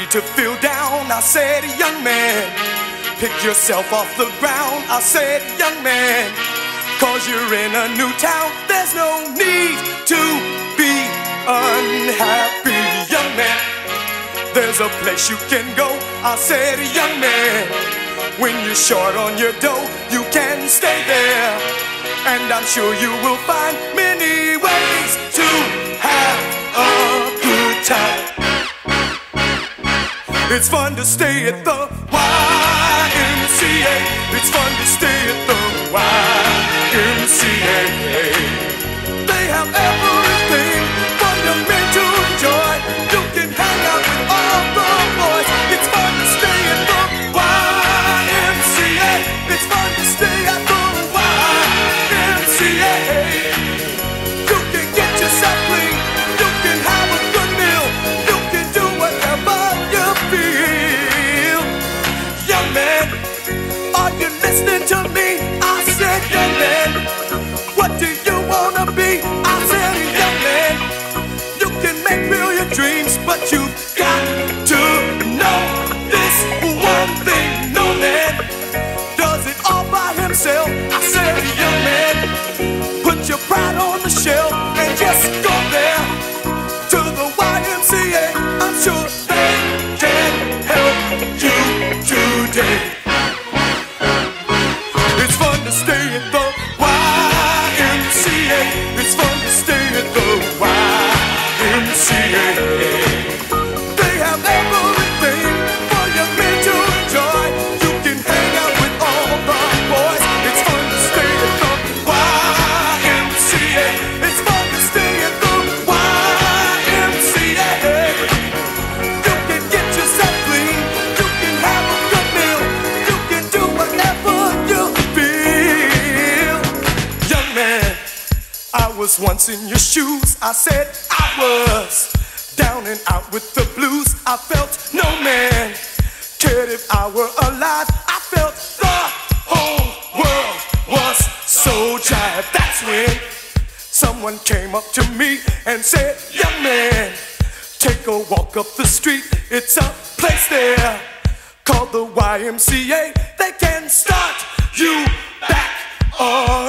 to feel down. I said, young man, pick yourself off the ground. I said, young man, cause you're in a new town. There's no need to be unhappy, young man. There's a place you can go. I said, young man, when you're short on your dough, you can stay there. And I'm sure you will find many ways to have a good time. It's fun to stay at the YMCA. It's fun to stay at the YMCA. They have everything for young men to enjoy. You can hang out with all the boys. It's fun to stay at the YMCA. It's fun to stay at the YMCA. You can get yourself clean. You can have a good meal. You can do whatever you feel. Young man, are you listening to me? I said, young man, what do you wanna be? I said, young man, you can make real your dreams, but you've got to know this one thing. No man does it all by himself. I said, young man, put your pride on the shelf and just go there to the YMCA. I'm sure they can help you today. It's fun to stay at the YMCA. It's fun to stay at the YMCA. They have everything for young men to enjoy. You can hang out with all the boys. It's fun to stay at the YMCA. It's fun to stay at the YMCA. You can get yourself clean. You can have a good meal. You can do whatever you feel. Young man, I was once in your shoes. I said I was down and out with the blues. I felt no man cared if I were alive. I felt the whole world was so jive. That's when someone came up to me and said, young man, take a walk up the street. It's a place there called the YMCA. They can start you back on